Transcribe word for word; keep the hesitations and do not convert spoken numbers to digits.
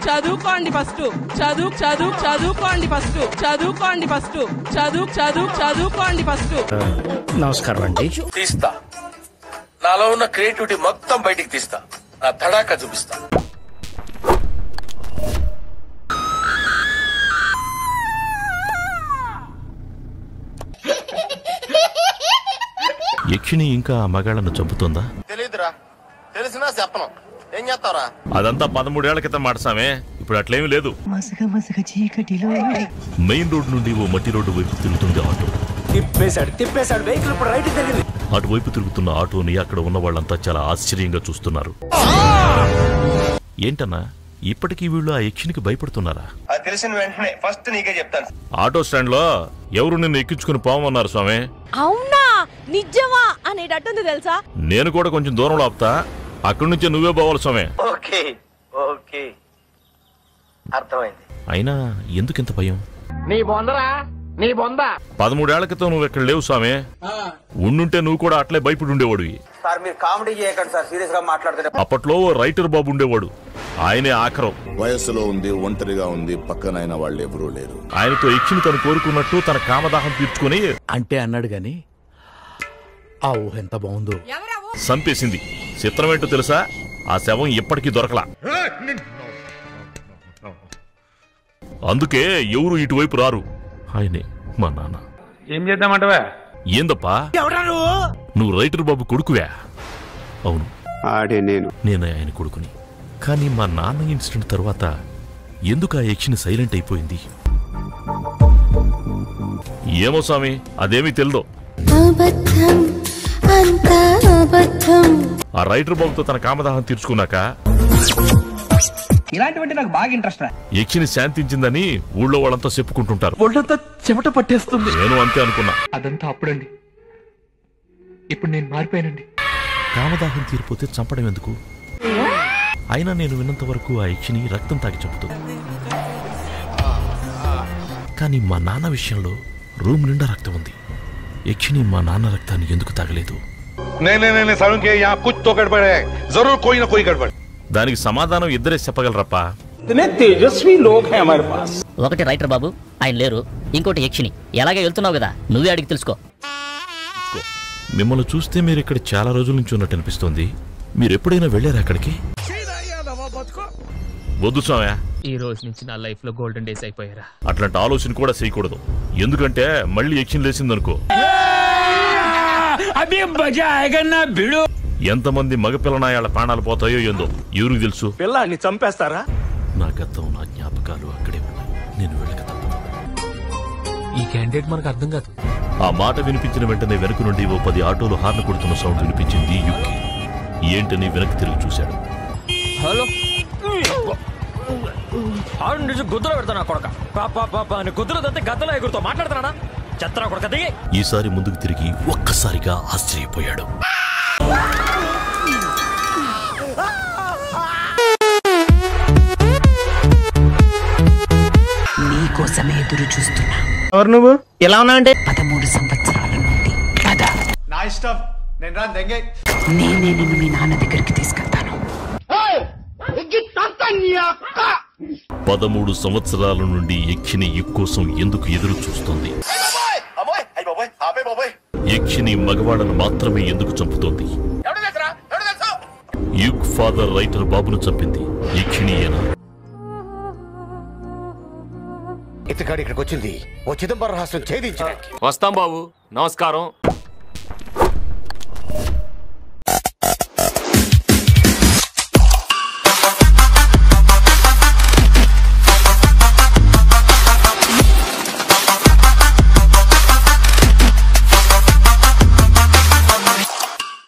చదువుకోండి ఫస్ట్ చదువు చదువు చదువుకోండి ఫస్ట్ చదువుకోండి ఫస్ట్ చదువు చదువు చదువుకోండి ఫస్ట్. నమస్కారం అండి. తీస్తా, నాలో ఉన్న క్రియేటివిటీ మొత్తం బయటికి తీస్తా, నా తడాకా చూపిస్తా. యక్షిణి ఇంకా మగాళ్ళను చంపుతుందా? తెలీదురా, తెలిసినా చెప్పను. ఏం చేస్తావరా? అదంతా పదమూడేళ్ల క్రితం మాటసామే, ఇప్పుడు అట్లేమీ లేదు. మెయిన్ రోడ్ నుండి ఓ మట్టి రోడ్డు వైపు తిరుగుతుంది ఆటో. తిప్పేశాడు తిప్పేశాడు వెహికల్ ఇప్పుడు రైట్ తిరిగింది. అటువైపు తిరుగుతున్న ఆటోని అక్కడ ఉన్న వాళ్ళంతా చాలా ఆశ్చర్యంగా చూస్తున్నారు. ఏంటన్నా ఇప్పటికీ వీళ్ళు ఆ యక్షినికి భయపడుతున్నారా? అది తెలిసిన వెంటనే ఫస్ట్ నీకే చెప్తాను. ఆటో స్టాండ్ లో ఎవరు నిన్ను ఎక్కించుకుని పోమన్నారు స్వామి? అవునా, నిజమా అనేటట్టుంది తెలుసా? నేను కూడా కొంచెం దూరంలో ఆపుతా, అక్కడి నుంచే నువ్వే పోవాలి స్వామి. ఓకే ఓకే, అర్థమైంది. అయినా ఎందుకింత భయం? నీ బొందరా నీ బొంద. పదమూడేళ్ల క్రితం నువ్వు ఎక్కడ లేవు స్వామి, ఉండుంటే నువ్వు కూడా అట్లే భయపడి ఉండేవాడు. సార్ మీరు కామెడీ చేయకండి సార్, సీరియస్ గా మాట్లాడుతున్నారు. అప్పట్లో రైటర్ బాబు ఉండేవాడు, ఆయనే ఆఖరం. వయస్సులో ఉంది, ఒంటరిగా ఉంది, పక్కనైన వాళ్ళు ఎవరూ లేరు. ఆయనతో యక్షిని తను కోరుకున్నట్టు తన కామదాహం తీర్చుకుని అంటే అన్నాడు గాని ఆ ఊహ ఎంత బాగుందో. సంపేసింది. చిత్రమేంటో తెలుసా, ఆ శవం ఇప్పటికీ దొరకలా. అందుకే ఎవరు ఇటువైపు రారు. ఆయనే మా నాన్న. ఏం చేద్దామంటవా? ఏందప్పా నువ్వు రైటర్ బాబు కొడుకువా? అవును, ఆడే నేను. నేనే ఆయన కొడుకుని. కానీ మా నాన్న ఇన్సిడెంట్ తర్వాత ఎందుకు ఆ యక్షిని సైలెంట్ అయిపోయింది? ఏమో స్వామి, అదేమీ తెలియదు. ఆ రైటర్ బాబుతో తన కామదాహం తీర్చుకున్నాక ఇలాంటివంటే నాకు బాగా ఇంట్రెస్ట్. యక్షిని శాంతించిందని ఊళ్ళో వాళ్ళంతా చెప్పుకుంటుంటారు. ఒళ్ళంతా చెమట పట్టేస్తుంది. నేను అంతే అనుకున్నా. అదంతా అప్పుడండి, ఇప్పుడు నేను మారిపోయానండి. కామదాహం తీరిపోతే చంపడం ఎందుకు? అయినా నేను విన్నంత వరకు ఆ యక్షిని రక్తం తాగి చంపుతుంది. కానీ మా నాన్న విషయంలో రూమ్ నిండా రక్తం ఉంది. యక్షిని మా నాన్న రక్తాన్ని ఎందుకు తాగలేదు? దానికి సమాధానం ఇద్దరే చెప్పగలరప్పా. ఒకటి రైటర్ బాబు, ఆయన లేరు. ఇంకోటి యక్షిని. ఎలాగే వెళ్తున్నావు కదా, నువ్వే అడిగి తెలుసుకో. మిమ్మల్ని చూస్తే మీరు ఇక్కడ చాలా రోజుల నుంచి ఉన్నట్టు అనిపిస్తోంది. మీరు ఎప్పుడైనా వెళ్ళారా అక్కడికి? వద్దు స్వామి, ఈ రోజు నుంచి నా లైఫ్ లో గోల్డెన్ డేస్ అయిపోయారా. అట్లాంటి ఆలోచన కూడా చేయకూడదు. ఎందుకంటే మళ్ళీ యక్షిని లేసిందనుకో, ఎంతమంది మగపిల్లనాయాళ్ళ ప్రాణాలు పోతాయో ఏందో ఎవరికి తెలుసు. పిల్లాన్ని చంపేస్తారా? నా గతం, నా జ్ఞాపకాలు అక్కడే ఉన్నాయి. నేను వెళ్ళక తప్పదు. ఈ క్యాండిడేట్ మనకు అర్థం కాదు. ఆ మాట వినిపించిన వెంటనే వెనుక నుండి ఓ పది ఆటోలు హార్న్ కొడుతున్న సౌండ్ వినిపించింది. యుక్కి ఏంటని వెనక్కి తిరిగి చూశాడు. హలో, ఆడు నుంచి గుద్దలో పెడతానా కొడక? గుద్దలో దంతే గద్దలో ఎగురుతో మాట్లాడుతున్నాడా? చెత్తనా కొడక దిగి. ఈసారి ముందుకు తిరిగి ఒక్కసారిగా ఆశ్చర్యపోయాడు. నీకోసమే ఎదురు చూస్తున్నా. ఎవరు నువ్వు? ఎలా ఉన్నా అంటే పదమూడు సంవత్సరాల నుండి పద. నా ఇష్టం, నేను రా దెంగే. నేనే నిన్ను మీ నాన్న దగ్గరికి తీసుకెళ్తాను. పదమూడు సంవత్సరాల నుండి యక్షిని యుక్ కోసం ఎందుకు ఎదురు చూస్తోంది? యక్షిని మగవాళ్ళను మాత్రమే ఎందుకు చంపుతోంది? యుక్ ఫాదర్ రైటర్ బాబును చంపింది యక్షినియేనా? ఇతగాడు ఇక్కడికి వచ్చింది ఓ చిదంబర రహస్యం ఛేదించడానికి. వస్తాం బాబు, నమస్కారం.